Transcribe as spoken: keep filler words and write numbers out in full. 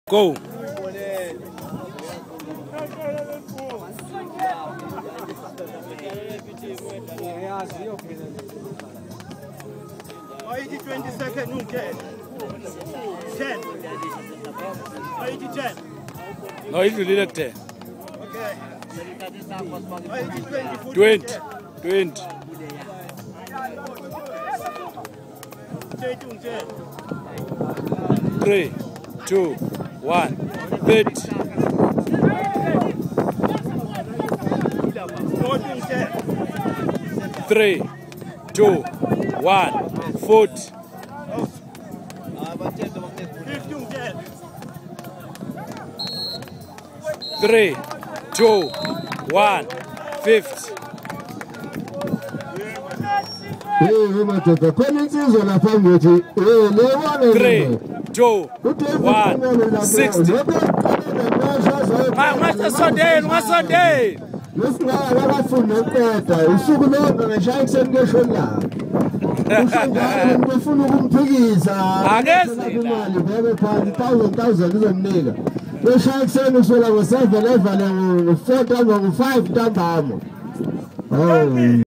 Go. twenty seconds, no get. ten. eighty ten. No, it's really not there. Okay. twenty. twenty. Three, two, one, thirty. Three, two, one, forty. Three, two, one, fifty. Three, two, one, sixty. What's Sunday? What's Sunday? Oh.